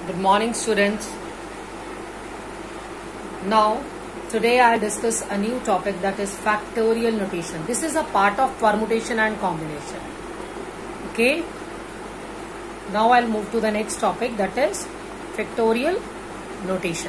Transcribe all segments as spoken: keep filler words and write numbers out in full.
Good morning, students. Now, today I'll discuss a new topic, that is factorial notation. This is a part of permutation and combination. Okay. Now I'll move to the next topic, that is factorial notation.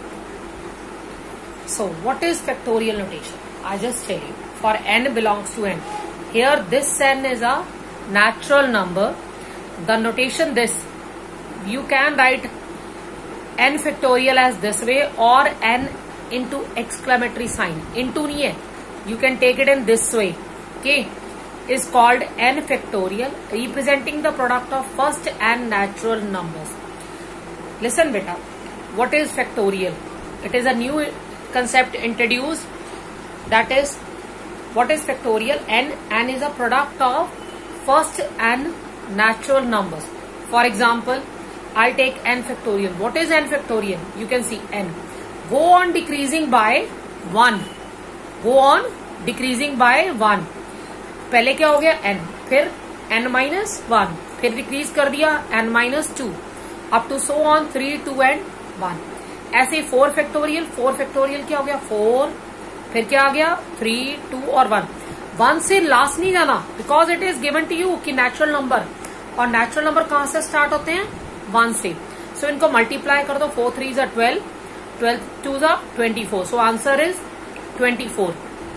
So, what is factorial notation? I just tell you. For n belongs to n. Here, this n is a natural number. The notation this. You can write n factorial as this way or n into exclamatory sign. Into nahi hai. You can take it in this way. Okay. Is called n factorial, representing the product of first n natural numbers. Listen beta. What is factorial? It is a new concept introduced. That is, what is factorial? N. N is a product of first n natural numbers. For example, I'll take n factorial. What is n factorial? You can see n. Go on decreasing by one. Go on decreasing by one. पहले क्या हो गया n, फिर n minus one, फिर decrease कर दिया n minus two, up to so on three, two and one. ऐसे four factorial. Four factorial क्या हो गया? फोर, फिर क्या आ गया? थ्री, टू और वन. वन से लास्ट नहीं जाना, because it is given to you कि नेचुरल नंबर, और नेचुरल नंबर कहां से स्टार्ट होते हैं? वन से. सो so, इनको मल्टीप्लाई कर दो. फोर थ्री जा ट्वेल्व, ट्वेल्व टू जा twenty four. So answer is twenty four.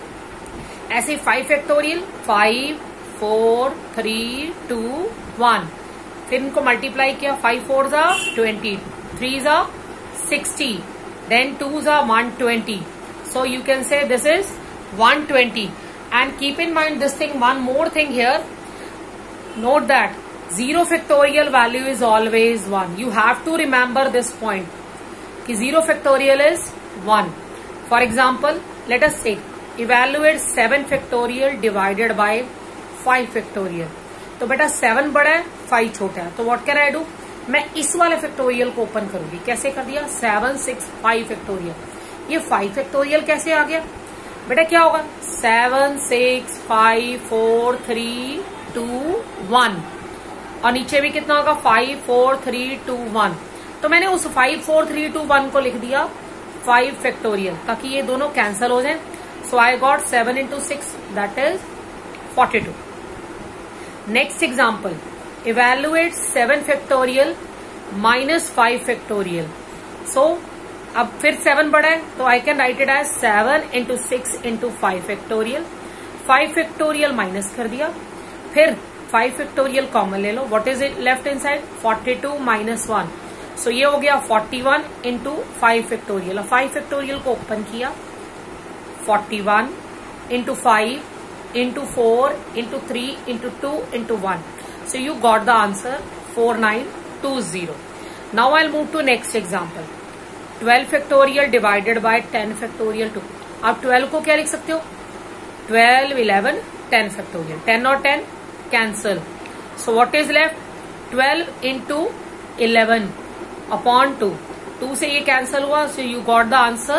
ऐसे five factorial. Five, four, three, two, one. फिर इनको मल्टीप्लाई किया. फाइव फोर जा ट्वेंटी, थ्री जा सिक्सटी, देन टू जा one twenty. So you can say this is one twenty. And keep in mind this thing, one more thing here. Note that zero factorial value is always one. You have to remember this point कि zero factorial is one. For example, let us say evaluate seven factorial divided by five factorial. तो बेटा seven बड़ा है, five छोटा है. तो what can I do? मैं इस वाले factorial को ओपन करूंगी. कैसे कर दिया? seven, six, five factorial. ये five factorial कैसे आ गया? बेटा क्या होगा? seven, six, five, four, three, two, one. और नीचे भी कितना होगा? Five four three two one. तो मैंने उस five four three two one को लिख दिया फाइव फैक्टोरियल, ताकि ये दोनों कैंसल हो जाएं. So I got seven into six, that is forty two. Next example, evaluate seven factorial minus five factorial. So अब फिर सेवन बड़ा है, तो I can write it as seven into six into five factorial. Five factorial minus कर दिया, फिर five factorial common ले लो. What is it left in side? Forty two minus one. So ये हो गया forty one into five factorial. Five factorial को open किया. Forty one into five into four into three into two into one. So you got the answer four nine two zero. Now I move to next example. Twelve factorial divided by ten factorial two. आप twelve को क्या लिख सकते हो? Twelve, eleven, ten factorial. Ten और ten cancel. So what is left? twelve into eleven upon two. two से ये cancel हुआ. So you got the answer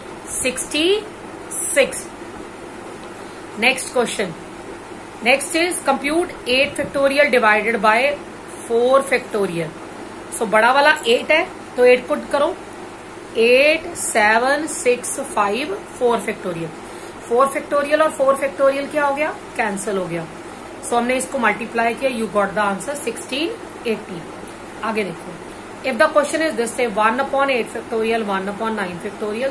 sixty-six. Next question. Next is compute eight factorial divided by four factorial. So बड़ा वाला eight है, तो eight को करो. eight, seven, six, five, four factorial. four factorial और four factorial क्या हो गया? Cancel हो गया. सो so, हमने इसको मल्टीप्लाई किया. You got the answer sixteen eighty. आगे देखो. If the question is this, say one upon eight factorial, one upon nine factorial.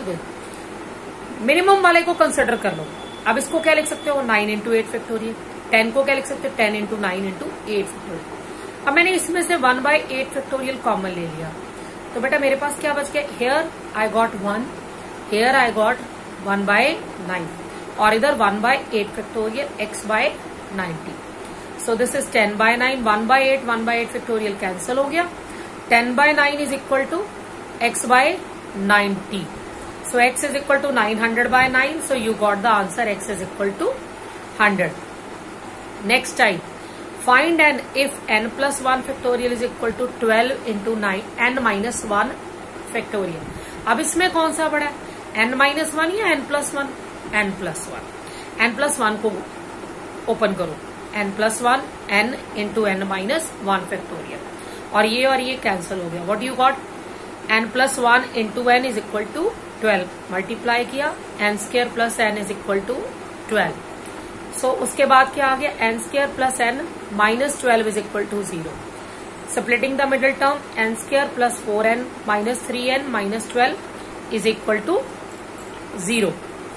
Minimum वाले को कंसिडर कर लो. अब इसको क्या लिख सकते हो? Nine into eight factorial. Ten को क्या लिख सकते हो? Ten into nine into eight factorial. अब मैंने इसमें से one by eight factorial common ले लिया. तो बेटा मेरे पास क्या बच गया? Here I got one, here I got one by nine, और इधर one by eight factorial, X by ninety. So this is ten by nine, one by eight, one by eight factorial cancel हो गया. ten by nine is equal to x by ninety. So x is equal to nine hundred by nine. So you got the answer, x is equal to one hundred. Next type, find n if n plus one factorial is equal to twelve into nine, n minus one factorial. अब इसमें कौन सा बड़ा है? n minus one या n plus one? n plus one. n plus one को open करो. n plus one, n into n minus one factorial. और ये और ये कैंसिल हो गया. What you got? N plus one into N is equal to twelve. Multiply किया, N square plus N is equal to twelve. So उसके बाद क्या आ गया? N square plus N minus twelve is equal to zero. Splitting the middle term, N square plus four N minus three N minus twelve is equal to zero.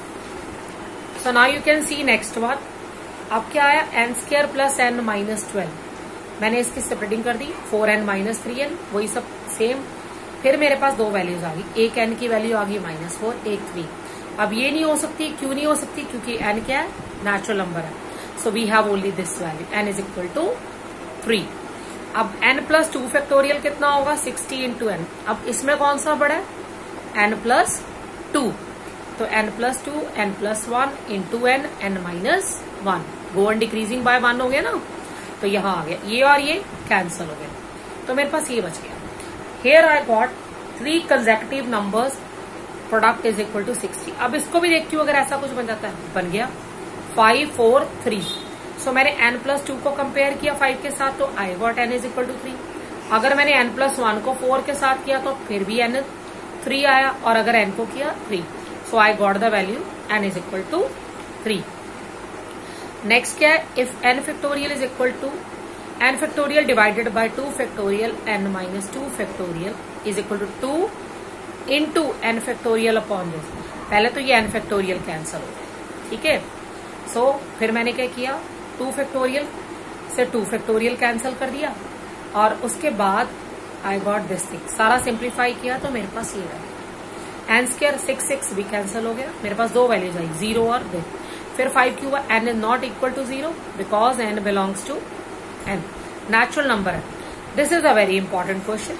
So now you can see next one. अब क्या आया? N square plus N minus twelve. मैंने इसकी splitting कर दी, four N minus three N, वही सब same. फिर मेरे पास दो वैल्यूज आ गई, एक एन की वैल्यू आ गई माइनस फोर, एक थ्री. अब ये नहीं हो सकती. क्यों नहीं हो सकती? क्योंकि एन क्या है? नेचुरल नंबर है. So we have only this value, N is equal to three. अब एन प्लस टू फैक्टोरियल कितना होगा? Sixty into N. अब इसमें कौन सा बड़ा है? N plus two. तो N plus two, N plus one into N, N minus one. Go on decreasing by one हो गया ना. तो यहां आ गया, ये और ये कैंसिल हो गया. तो मेरे पास ये बच गया. Here I got three consecutive numbers. Product is equal to sixty. अब इसको भी देखती हूँ, अगर ऐसा कुछ बन जाता है. बन गया फाइव फोर थ्री. सो मैंने n प्लस टू को कंपेयर किया फाइव के साथ, तो I got n is equal to three. अगर मैंने n प्लस वन को फोर के साथ किया तो फिर भी n थ्री आया, और अगर n को किया three. So I got the value n is equal to three. Next क्या है? If n factorial is equal to n factorial divided by two factorial n minus two factorial is equal to two into n factorial upon this. पहले तो ये n factorial cancel हो गया, ठीक है. सो so, फिर मैंने क्या किया? टू factorial से टू factorial कैंसिल कर दिया, और उसके बाद I got this thing. सारा सिंप्लीफाई किया तो मेरे पास ये है. एन स्क्वायर सिक्स सिक्स भी कैंसिल हो गया. मेरे पास दो वैल्यूज आई, जीरो और दो. फिर फाइव क्यों हुआ? n is not equal to zero because n belongs to n. Natural number है. This is a very important question.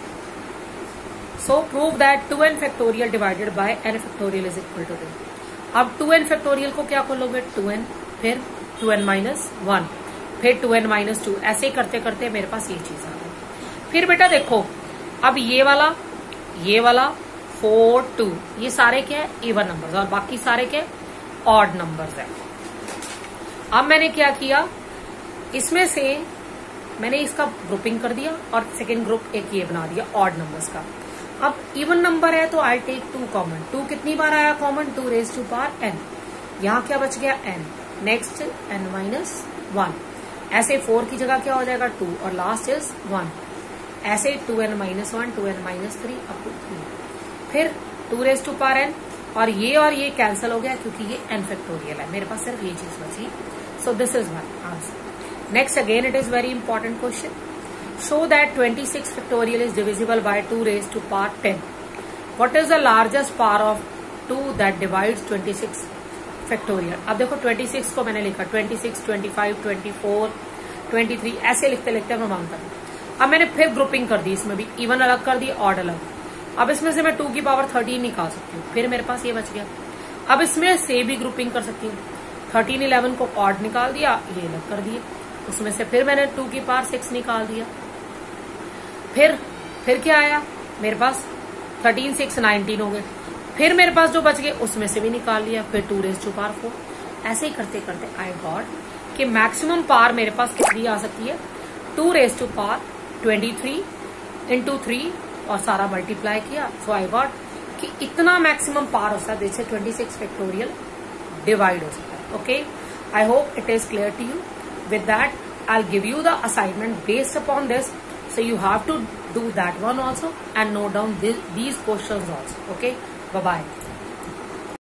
So prove that two N factorial divided by N factorial is equal to two. अब two N फैक्टोरियल को क्या कर लोगे? Two N, फिर two N minus one, फिर two N minus two. ऐसे ही करते करते मेरे पास ये चीज आ गई. फिर बेटा देखो, अब ये वाला, ये वाला, फोर, टू, ये सारे क्या है? इवन नंबर्स, और बाकी सारे क्या? ऑड नंबर्स है. अब मैंने क्या किया? इसमें से मैंने इसका ग्रुपिंग कर दिया, और सेकेंड ग्रुप एक ये बना दिया ऑड नंबर्स का. अब इवन नंबर है तो I take two common. Two कितनी बार आया common? Two raise to power N. यहाँ क्या बच गया? N. Next N minus one. ऐसे फोर की जगह क्या हो जाएगा? टू, और लास्ट इज वन. ऐसे two N minus one, two N minus three, up to three. फिर two raise to power N, और ये और ये कैंसिल हो गया क्योंकि ये एन फैक्टोरियल है. मेरे पास सिर्फ ये चीज बची. So this is my answer. Next again it is very important question. Show that twenty-six factorial is divisible by two raised to power ten. What is the largest power of two that divides twenty-six factorial? अब देखो twenty-six को मैंने लिखा twenty-six, twenty-five, twenty-four, twenty-three, ऐसे लिखते लिखते मैं मांगता हूँ. अब मैंने फिर ग्रुपिंग कर दी, इसमें भी इवन अलग कर दी, ऑड अलग. अब इसमें से मैं टू की पावर थर्टीन निकाल सकती हूँ. फिर मेरे पास ये बच गया. अब इसमें से भी ग्रुपिंग कर सकती हूँ. थर्टीन इलेवन को ऑड निकाल दिया, ये अलग कर दिए. उसमें से फिर मैंने टू की पावर सिक्स निकाल दिया. फिर फिर क्या आया? मेरे पास थर्टीन, सिक्स, नाइनटीन हो गए. फिर मेरे पास जो बच गए उसमें से भी निकाल लिया. फिर two raise to power four. ऐसे ही करते करते आई गॉट कि मैक्सिमम पावर मेरे पास कितनी आ सकती है? Two raise to power twenty three into three, और सारा मल्टीप्लाई किया. सो आई गॉट कि इतना मैक्सिमम पावर हो सकता है जिससे ट्वेंटी सिक्स फैक्टोरियल डिवाइड हो सकता है. Okay, I hope it is clear to you. With that, I'll give you the assignment based upon this. So you have to do that one also and note down these questions also. Okay, bye bye.